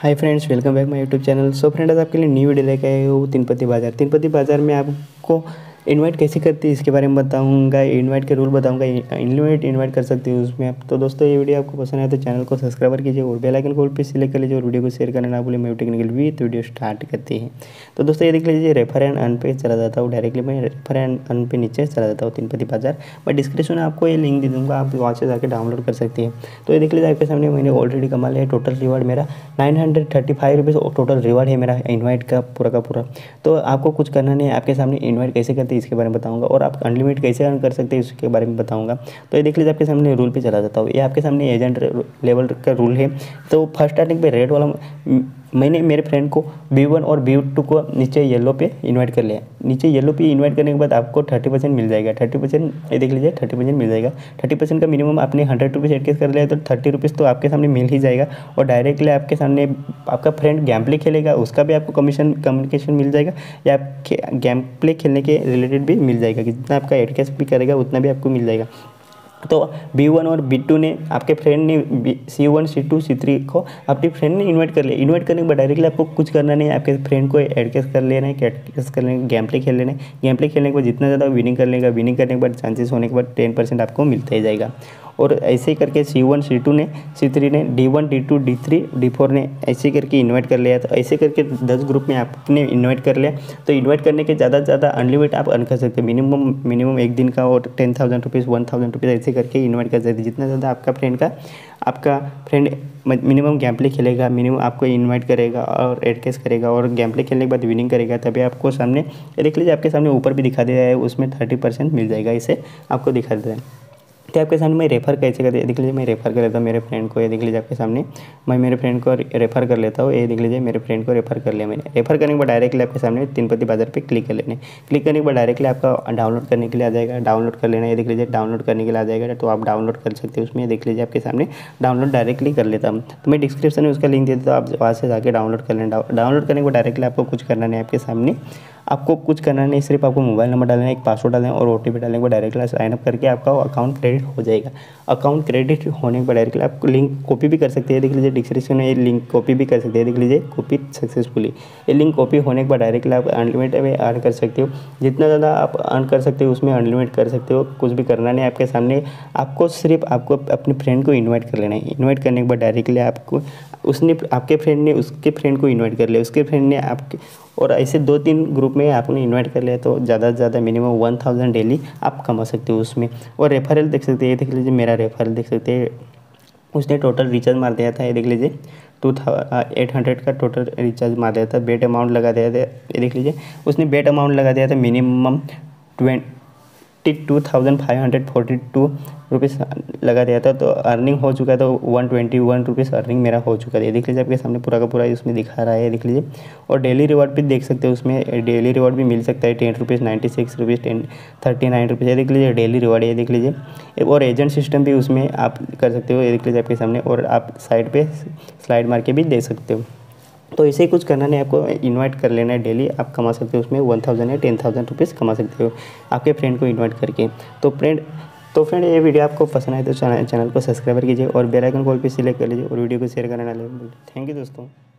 Hi friends, welcome back my YouTube channel. So friend, आज आपके लिए न्यू वीडियो लेके आए हो तीनपत्ती बाज़ार। तीनपत्ती बाज़ार में आपको इनवाइट कैसे करती है इसके बारे में बताऊंगा, इनवाइट के रूल बताऊंगा, इनवाइट कर सकती है उसमें आप। तो दोस्तों, ये वीडियो आपको पसंद आए तो चैनल को सब्सक्राइब कीजिए और बेल आइकन को पे सिलेक्ट कर लीजिए और वीडियो को शेयर करना ना भूलिए। मैं टेक्निकल विद वीडियो स्टार्ट करते हैं। तो दोस्तों, ये देख लीजिए, रेफर एंड अर्न पे चला जाता हूँ डायरेक्टली। मैं रेफर एंड अर्न पे नीचे चला जाता हूँ तीनपत्ती बाज़ार। मैं डिस्क्रिप्शन में आपको ये लिंक दे दूँगा, आप वहाँ से जाकर डाउनलोड कर सकते हैं। तो ये देख लीजिए, आपके सामने मैंने ऑलरेडी कमा लिया है। टोटल रिवार्ड मेरा 935 रुपीज़ टोटल रिवार्ड है मेरा इन्वाइट का पूरा। तो आपको कुछ करना नहीं है, आपके सामने इन्वाइट कैसे करते हैं इसके बारे में बताऊंगा और आप अनलिमिटेड कैसे अर्न कर सकते हैं इसके बारे में बताऊंगा। तो ये देख लीजिए, आपके सामने रूल पे चला जाता हूँ। ये आपके सामने एजेंट लेवल का रूल है। तो फर्स्ट स्टार्टिंग पे रेड वाला मैंने मेरे फ्रेंड को B1 और B2 को नीचे येलो पे इन्वाइट कर लिया। नीचे येलो पे इन्वाइट करने के बाद आपको 30% मिल जाएगा। 30%, ये देख लीजिए, 30% मिल जाएगा। 30% का मिनिमम आपने 100 रुपीज़ एडकेस कर लिया तो 30 रुपीज़ तो आपके सामने मिल ही जाएगा। और डायरेक्टली आपके सामने आपका फ्रेंड गेम प्ले खेलेगा, उसका भी आपको कम्युनिकेशन मिल जाएगा, या आपके गेम प्ले खेलने के रिलेटेड भी मिल जाएगा। जितना आपका एडकेस भी करेगा उतना भी आपको मिल जाएगा। तो B1 और B2 ने, आपके फ्रेंड ने C1 C2 C3 को अपने फ्रेंड ने इन्वाइट कर लिया। इन्वाइट करने के बाद डायरेक्टली आपको कुछ करना नहीं है, आपके फ्रेंड को एडकेस कर लेना है, एडकेस कर लेना है, गेम प्ले खेल लेना है। गेम प्ले खेलने के बाद जितना ज़्यादा विनिंग कर लेगा, विनिंग करने के बाद चांसेस होने के बाद 10% आपको मिलता ही जाएगा। और ऐसे ही करके C1 C2 ने, C3 ने, D1 D2 D3 D4 ने ऐसे करके इन्वाइट कर लिया। तो ऐसे करके 10 ग्रुप में आपने इन्वाइट कर लिया। तो इन्वाइट करने के ज़्यादा से ज़्यादा अनलिमिटेड आप अर्न कर सकते हैं। मिनिमम एक दिन का और 10,000 रुपीज़ 1,000 रुपीज़ ऐसे करके इन्वाइट कर सकते हैं। जितना ज़्यादा आपका फ्रेंड मिनिमम गेम प्ले खेलेगा, मिनिमम आपको इन्वाइट करेगा और एडकेस करेगा और गेम प्ले खेलने के बाद विनिंग करेगा, तभी आपको सामने देख लीजिए, आपके सामने ऊपर भी दिखा दे रहा है, उसमें 30% मिल जाएगा। इसे आपको दिखा दे रहा है। तो आपके सामने मैं रेफ़र कैसे करते हैं, देख लीजिए, मैं रेफ़र कर लेता हूँ मेरे फ्रेंड को। ये देख लीजिए, आपके सामने मैं मेरे फ्रेंड को रेफ़र कर लेता हूँ। ये देख लीजिए, मेरे फ्रेंड को रेफ़र कर लिया मैंने। रेफ़र करने के बाद डायरेक्टली आपके सामने तीनपत्ती बाज़ार पे क्लिक कर लेने। क्लिक करने के बाद डायरेक्टली आपका डाउनलोड करने के लिए आ जाएगा। डाउनलोड कर लेना। ये देख लीजिए, डाउनलोड करने के लिए आ जाएगा, तो आप डाउनलोड कर सकते हैं उसमें। देख लीजिए, आपके सामने डाउनलोड डायरेक्टली कर लेता हूँ। तो मैं डिस्क्रिप्शन में उसका लिंक दे देता हूँ, आप वहाँ से जाकर डाउनलोड कर लेना। डाउनलोड करने के बाद डायरेक्टली आपको कुछ करना नहीं, आपके सामने आपको कुछ करना नहीं, सिर्फ आपको मोबाइल नंबर डालना है, एक पासवर्ड डालना है और OTP डालने के बाद डायरेक्टली साइन अप करके आपका अकाउंट क्रेडिट हो जाएगा। अकाउंट क्रेडिट होने के बाद डायरेक्टली आप लिंक कॉपी भी कर सकते हैं। देख लीजिए, डिस्क्रिप्शन में ये लिंक कॉपी भी कर सकते हैं। देख लीजिए, कॉपी सक्सेसफुली। ये लिंक कॉपी होने के बाद डायरेक्टली आप अनलिमिटेड में अर्न कर सकते हो। जितना ज़्यादा आप अर्न कर सकते हो उसमें अनलिमिटेड कर सकते हो। कुछ भी करना नहीं आपके सामने, आपको सिर्फ आपको अपने फ्रेंड को इन्वाइट कर लेना है। इन्वाइट करने के बाद डायरेक्टली आपको आपके फ्रेंड ने उसके फ्रेंड को इन्वाइट कर लिया, उसके फ्रेंड ने आपके, और ऐसे 2-3 ग्रुप में आपने इन्वाइट कर लिया तो ज़्यादा से ज़्यादा मिनिमम 1,000 डेली आप कमा सकते हो उसमें। और रेफरल देख सकते हैं, ये देख लीजिए, मेरा रेफरल देख सकते हैं। उसने टोटल रिचार्ज मार दिया था, ये देख लीजिए, 2800 का टोटल रिचार्ज मार दिया था। बेट अमाउंट लगा दिया था, ये देख लीजिए, उसने बेट अमाउंट लगा दिया था मिनिमम 22,542 रुपीज़ लगा दिया था। तो अर्निंग हो चुका था 121 रुपीज़ अर्निंग मेरा हो चुका था। ये देख लीजिए, आपके सामने पूरा का पूरा इसमें दिखा रहा है, देख लीजिए। और डेली रिवॉर्ड भी देख सकते हो, उसमें डेली रिवॉर्ड भी मिल सकता है 10 रुपीज़, 96 रुपीज़, 39 रुपीज़। ये देख लीजिए, डेली रिवॉर्ड है, ये देख लीजिए। और एजेंट सिस्टम भी उसमें आप कर सकते हो, ये देख लीजिए आपके सामने। और आप साइड पर स्लाइड मार के भी दे सकते हो। तो ऐसे ही कुछ करना नहीं, आपको इन्वाइट कर लेना है। डेली आप कमा सकते हो उसमें 1,000 या 10,000 रुपीज़ कमा सकते हो आपके फ्रेंड को इन्वाइट करके। तो फ्रेंड, ये वीडियो आपको पसंद आए तो चैनल को सब्सक्राइब कीजिए और बेल आइकन कॉल पे सिलेक्ट कर लीजिए और वीडियो को शेयर करना ना भूलिए। थैंक यू दोस्तों।